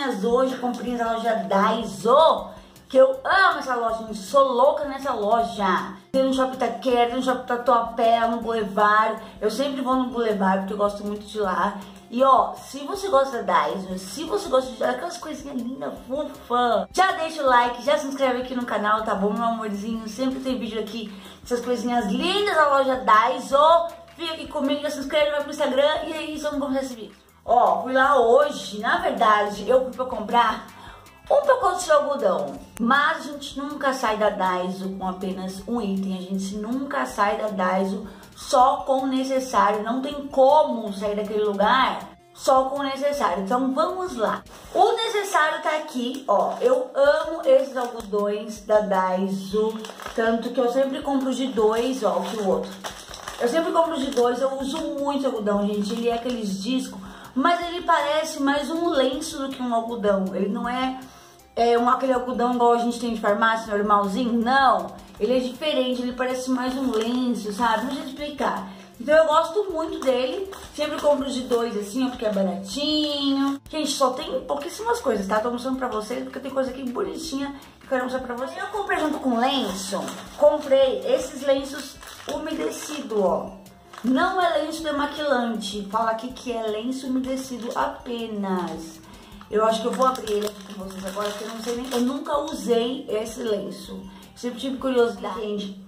comprinhas hoje, comprinhas na loja Daiso, que eu amo essa loja, gente, sou louca nessa loja. Tem no Shopping Itaquera, tem no Shopping Tatuapé, no Boulevard. Eu sempre vou no Boulevard porque eu gosto muito de lá. E ó, se você gosta da Daiso, se você gosta de aquelas coisinhas lindas, fofa, já deixa o like, já se inscreve aqui no canal, tá bom, meu amorzinho? Sempre tem vídeo aqui, essas coisinhas lindas da loja Daiso. Fica aqui comigo, já se inscreve, vai pro Instagram e é isso, vamos começar esse vídeo. Ó, fui lá hoje, na verdade, eu fui pra comprar um pacote de algodão, mas a gente nunca sai da Daiso com apenas um item, a gente nunca sai da Daiso só com o necessário, não tem como sair daquele lugar só com o necessário, então vamos lá. O necessário tá aqui, ó, eu amo esses algodões da Daiso, tanto que eu sempre compro de dois, ó, que o outro. Eu sempre compro de dois, eu uso muito algodão, gente, ele é aqueles discos, mas ele parece mais um lenço do que um algodão, ele não é aquele algodão igual a gente tem de farmácia, normalzinho, não. Ele é diferente, ele parece mais um lenço, sabe? Não sei explicar. Então eu gosto muito dele, sempre compro de dois assim, ó, porque é baratinho. Gente, só tem pouquíssimas coisas, tá? Tô mostrando pra vocês, porque tem coisa aqui bonitinha que eu quero mostrar pra vocês. Eu comprei junto com lenço, comprei esses lenços umedecidos, ó. Não é lenço demaquilante, fala aqui que é lenço umedecido apenas. Eu acho que eu vou abrir ele aqui com vocês agora, porque eu não sei nem... Eu nunca usei esse lenço. Sempre tive curiosidade. Gente,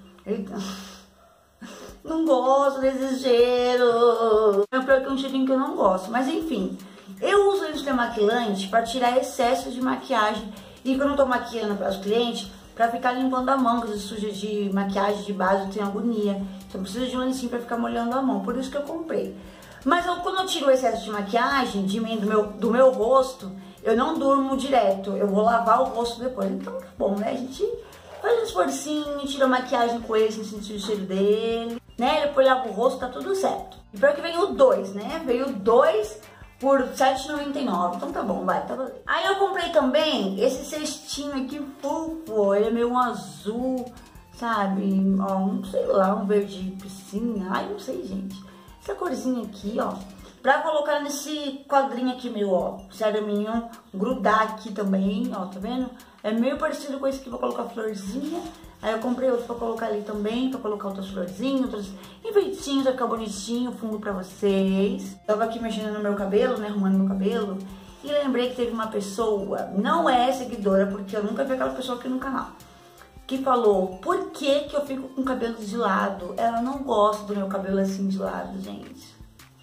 não gosto desse cheiro. É pior que um cheirinho que eu não gosto. Mas enfim, eu uso lenço demaquilante para tirar excesso de maquiagem. E quando eu tô maquiando para os clientes, para ficar limpando a mão, que suja de maquiagem, de base, eu tenho agonia. Então precisa de um lencinho para ficar molhando a mão. Por isso que eu comprei. Mas quando eu tiro o excesso de maquiagem de mim, do meu rosto, eu não durmo direto. Eu vou lavar o rosto depois. Então tá bom, né? A gente faz um esforcinho, tira a maquiagem com ele sem sentir o cheiro dele, né? Depois lava o rosto, tá tudo certo. E pior que veio dois, né? Veio dois por R$ 7,99. Então tá bom, vai, tá valendo. Aí eu comprei também esse cestinho aqui fofo. Ele é meio um azul, sabe? Ó, um, sei lá, um verde piscina. Ai, não sei, gente. Essa corzinha aqui, ó, pra colocar nesse quadrinho aqui meu, ó, ceraminho, grudar aqui também, ó, tá vendo? É meio parecido com esse aqui pra colocar florzinha. Aí eu comprei outro pra colocar ali também, pra colocar outras florzinhas, outros enfeitinhos, vai ficar bonitinho, fundo pra vocês. Tava aqui mexendo no meu cabelo, né, arrumando meu cabelo, e lembrei que teve uma pessoa, não é seguidora, porque eu nunca vi aquela pessoa aqui no canal, que falou, por que que eu fico com o cabelo de lado? Ela não gosta do meu cabelo assim de lado, gente.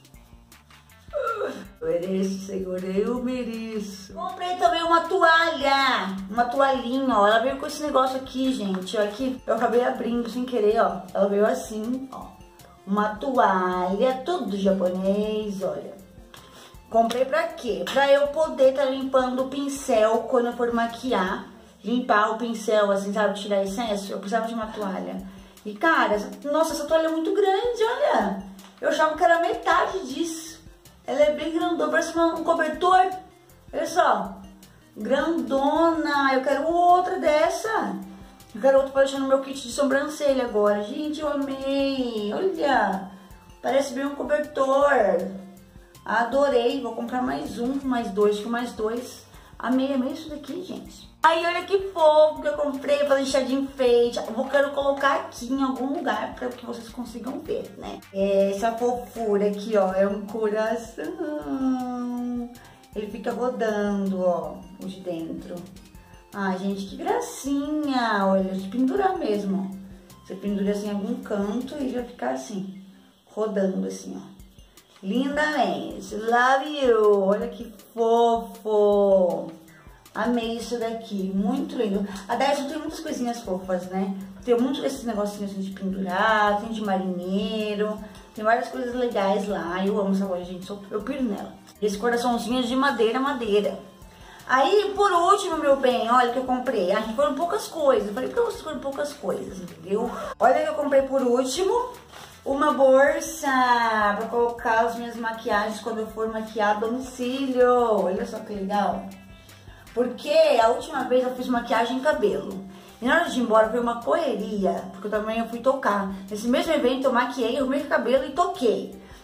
Eu mereço, Senhor, eu mereço. Comprei também uma toalha, uma toalhinha, ó. Ela veio com esse negócio aqui, gente, ó, aqui. Eu acabei abrindo sem querer, ó. Ela veio assim, ó. Uma toalha, tudo japonês, olha. Comprei pra quê? Pra eu poder tá limpando o pincel quando eu for maquiar. Limpar o pincel, assim, sabe, tirar excesso. Eu precisava de uma toalha. E, cara, nossa, essa toalha é muito grande, olha. Eu achava que era metade disso. Ela é bem grandona, parece um cobertor. Olha só. Grandona. Eu quero outra dessa. Eu quero outra pra deixar no meu kit de sobrancelha agora. Gente, eu amei. Olha. Parece bem um cobertor. Adorei. Vou comprar mais um, mais dois, que mais dois. Amei isso daqui, gente. Aí, olha que fofo que eu comprei pra deixar de enfeite. Eu quero colocar aqui em algum lugar pra que vocês consigam ver, né? Essa fofura aqui, ó, é um coração. Ele fica rodando, ó, o de dentro. Ai, gente, que gracinha. Olha, de pendurar mesmo, ó. Você pendura assim em algum canto e vai ficar assim, rodando assim, ó. Lindamente. Love you. Olha que fofo. Amei isso daqui, muito lindo. A Daiso tem muitas coisinhas fofas, né? Tem muitos desses negocinhos de pendurar, tem de marinheiro, tem várias coisas legais lá. Eu amo essa loja, gente, eu piro nela. Esse coraçãozinho de madeira. Aí, por último, meu bem, olha que eu comprei. Aqui foram poucas coisas, eu falei pra vocês, foram poucas coisas, entendeu? Olha que eu comprei por último. Uma bolsa pra colocar as minhas maquiagens quando eu for maquiar a domicílio. Olha só que legal. Porque a última vez eu fiz maquiagem e cabelo. E na hora de ir embora foi uma correria, porque eu também fui tocar. Nesse mesmo evento eu maquiei, arrumei o cabelo e toquei.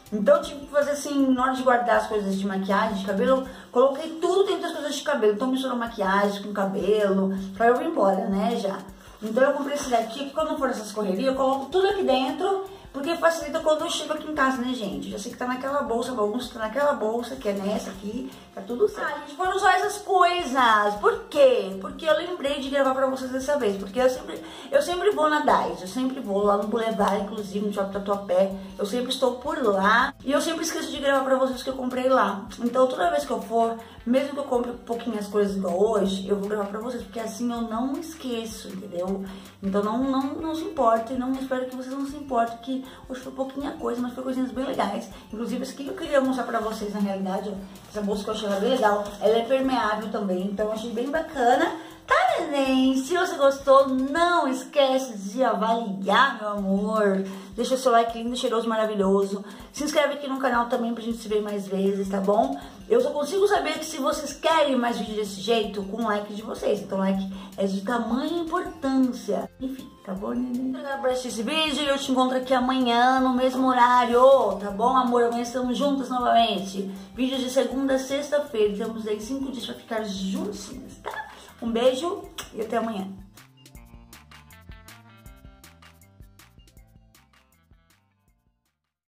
Então eu tive que fazer assim, na hora de guardar as coisas de maquiagem, de cabelo, coloquei tudo dentro das coisas de cabelo. Então misturou maquiagem com cabelo, pra eu ir embora, né, já. Então eu comprei esse daqui, que quando for essas correrias, eu coloco tudo aqui dentro, porque facilita quando eu chego aqui em casa, né, gente? Já sei que tá naquela bolsa, alguns tá naquela bolsa, que é nessa aqui, tá tudo certo. Ah, gente, foram só essas coisas. Por quê? Porque eu lembrei de gravar pra vocês dessa vez, porque eu sempre vou na Dais, eu sempre vou lá no Boulevard, inclusive no Shopping Tatuapé, eu sempre estou por lá, e eu sempre esqueço de gravar pra vocês que eu comprei lá. Então toda vez que eu for, mesmo que eu compre um pouquinho as coisas igual hoje, eu vou gravar pra vocês, porque assim eu não esqueço, entendeu? Então não se importem, não espero que vocês não se importem, que hoje foi pouquinha coisa, mas foi coisinhas bem legais. Inclusive, esse aqui que eu queria mostrar pra vocês, na realidade, ó, essa bolsa que eu achei ela bem legal, ela é permeável também, então eu achei bem bacana. Tá, neném? Se você gostou, não esquece de avaliar, meu amor. Deixa o seu like lindo, cheiroso, maravilhoso. Se inscreve aqui no canal também pra gente se ver mais vezes, tá bom? Eu só consigo saber que se vocês querem mais vídeos desse jeito, com o like de vocês. Então o like é de tamanha importância. Enfim, tá bom, neném? Obrigada por assistir esse vídeo e eu te encontro aqui amanhã no mesmo horário, tá bom, amor? Amanhã estamos juntos novamente. Vídeos de segunda a sexta-feira. Temos aí 5 dias pra ficar juntinhos, tá? Um beijo e até amanhã.